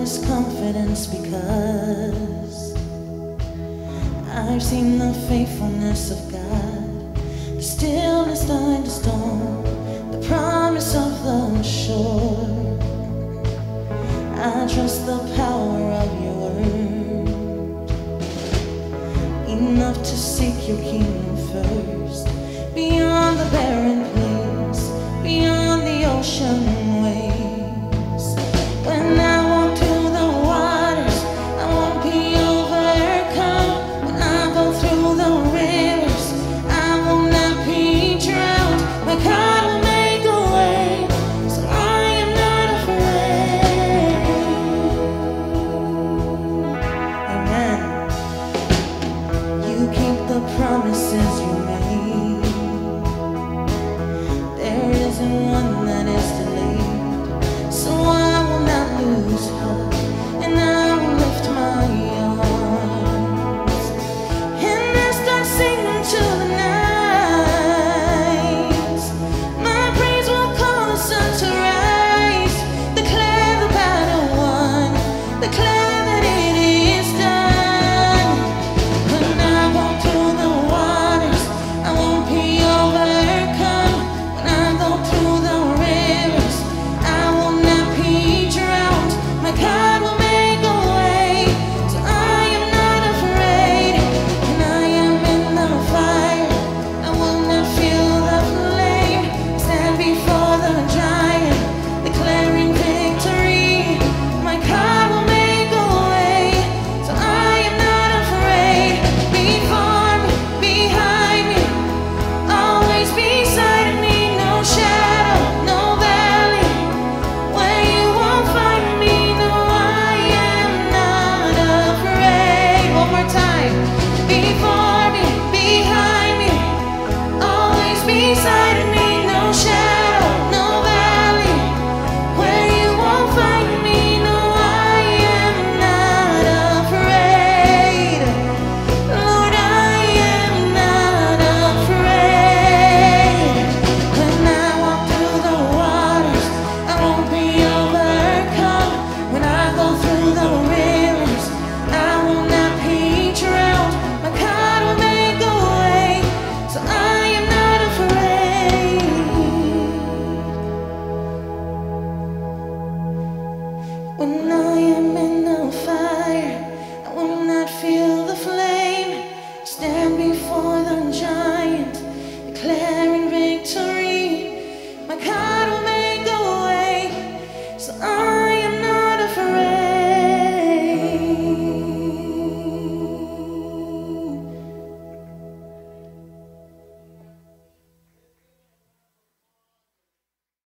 this confidence because I've seen the faithfulness of God, the stillness behind the storm, the promise of the shore. I trust the power of your word, enough to seek your kingdom first, beyond the barren place, beyond the ocean waves. When I walk through the waters, I won't be overcome. When I go through the rivers, I will not be drowned. My God will make a way, so I am not afraid. Amen. You keep the promises you made. There isn't one that is delayed, so I will not lose hope, and I will lift my arms. And as I sing into the night, my praise will call the sun to rise. Declare the battle won, declare that it is done. When I walk through the waters, I won't be overcome. When I go through the rivers, I will not be drowned. My God will make a way, so I am not afraid. When I am in the fire, I will not feel the flame. Stand before the giant, declaring victory. My God will make a way, so I am not afraid. Before me, behind me, always beside me. No shadow, no valley where you won't find me. No, I am not afraid. One more time. Before me, behind me, always beside me. No shadow, no valley where you won't find me. No, I am not afraid. Lord, I am not afraid. When I walk through the waters, I won't be overcome. When I go through the rivers, I will not be drowned. My God will make a way, so I am not afraid. When I am in the fire, I will not feel